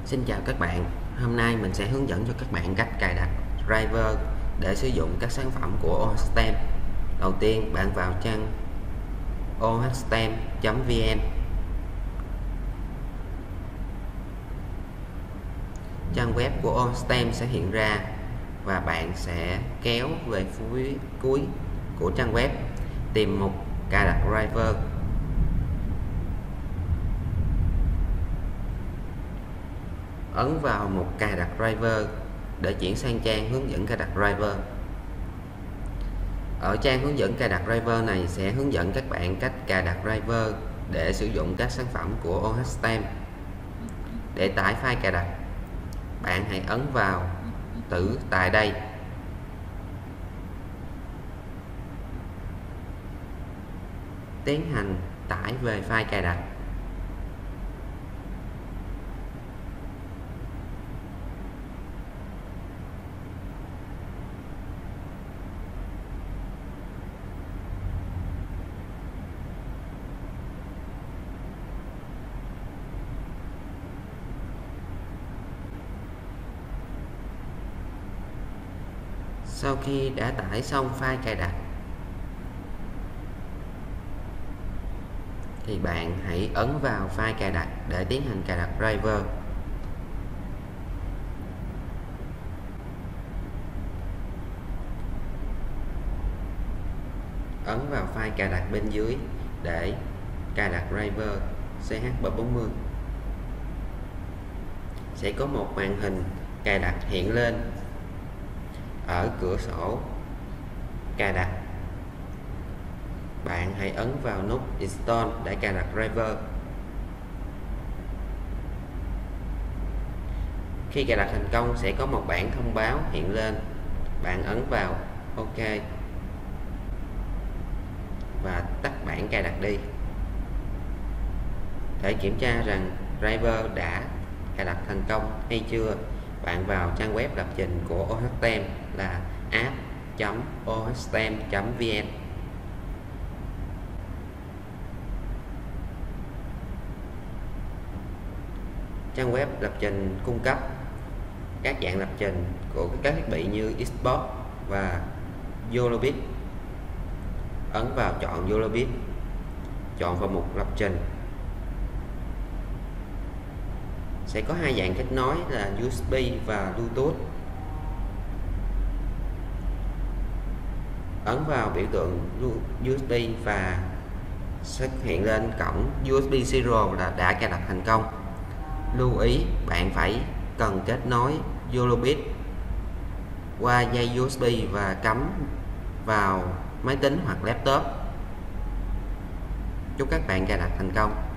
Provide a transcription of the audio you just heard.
Xin chào các bạn, hôm nay mình sẽ hướng dẫn cho các bạn cách cài đặt driver để sử dụng các sản phẩm của OHSTEM. Đầu tiên bạn vào trang ohstem.vn. Trang web của OHSTEM sẽ hiện ra và bạn sẽ kéo về phía cuối của trang web, tìm mục cài đặt driver. Ấn vào mục cài đặt driver để chuyển sang trang hướng dẫn cài đặt driver. Ở trang hướng dẫn cài đặt driver này sẽ hướng dẫn các bạn cách cài đặt driver để sử dụng các sản phẩm của OHSTEM. Để tải file cài đặt, bạn hãy ấn vào tử tại đây. Tiến hành tải về file cài đặt. Sau khi đã tải xong file cài đặt thì bạn hãy ấn vào file cài đặt để tiến hành cài đặt driver. Ấn vào file cài đặt bên dưới để cài đặt driver CH340. Sẽ có một màn hình cài đặt hiện lên ở cửa sổ cài đặt. Bạn hãy ấn vào nút Install để cài đặt driver. Khi cài đặt thành công sẽ có một bảng thông báo hiện lên. Bạn ấn vào OK và tắt bảng cài đặt đi. Để kiểm tra rằng driver đã cài đặt thành công hay chưa, bạn vào trang web lập trình của OHSTEM là app.ohstem.vn. Trang web lập trình cung cấp các dạng lập trình của các thiết bị như Xbox và Yolobit. Ấn vào chọn Yolobit, chọn vào mục lập trình. Sẽ có hai dạng kết nối là USB và Bluetooth. Ấn vào biểu tượng USB và xuất hiện lên cổng USB Serial là đã cài đặt thành công. Lưu ý bạn phải cần kết nối Yolobit qua dây USB và cắm vào máy tính hoặc laptop. Chúc các bạn cài đặt thành công.